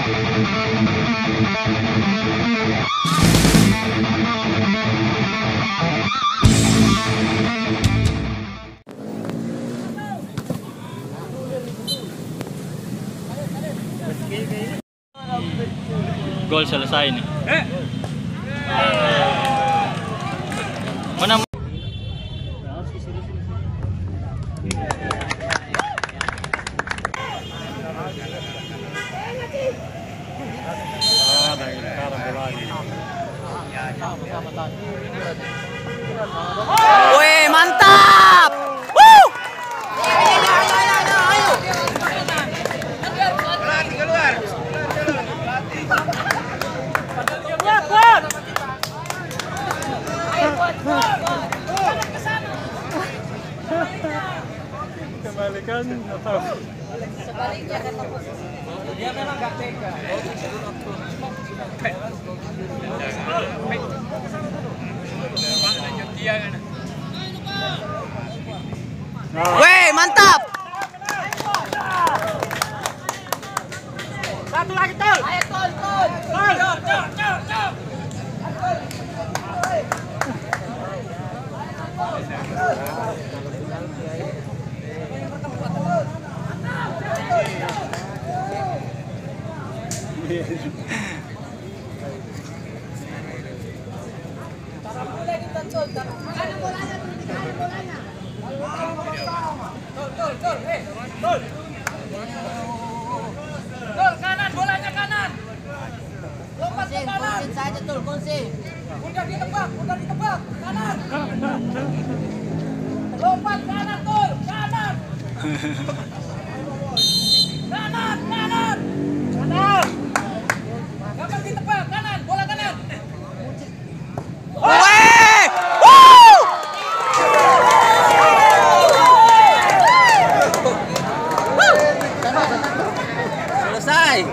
Gol selesai nih. Mana? Wih, mantap! Woo! Kembalikan atau sebaliknya kan dia memang gak tega. Weh, mantap! Satu lagi tol. Ayo tol. Tol kanan, bolanya kanan. Lompat ke kanan. Kunci saja tol, kunci. Udah ditebak. Kanan. Lompat kanan tol, kanan. Kanan. Gampang ditebak, kanan, bola kanan. Weh! Woo! Selesai.